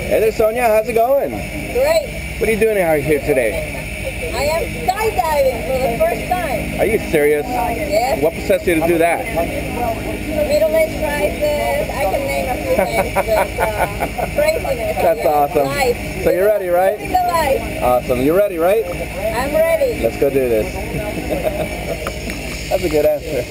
Hey there, Sonia. How's it going? Great. What are you doing out here today? I am skydiving for the first time. Are you serious? Yes. What possessed you to do that? Middle-aged crisis. I can name a few things, but craziness. That's awesome. Life. So you're ready, right? Living the life. Awesome. You're ready, right? I'm ready. Let's go do this. That's a good answer.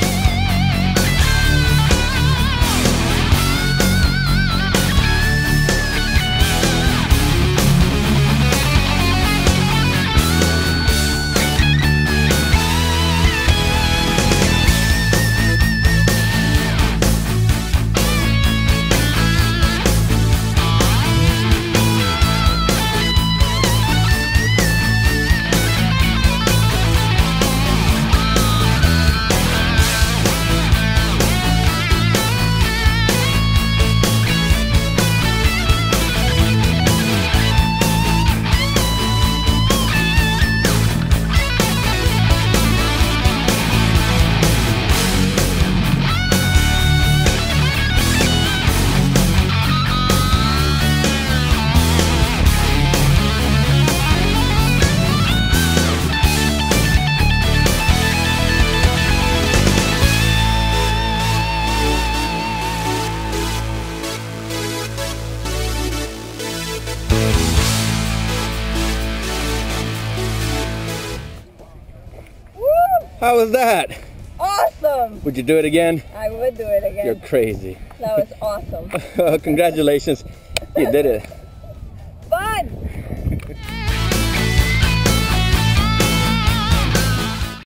How was that? Awesome. Would you do it again? I would do it again. You're crazy. That was awesome. Congratulations. You did it.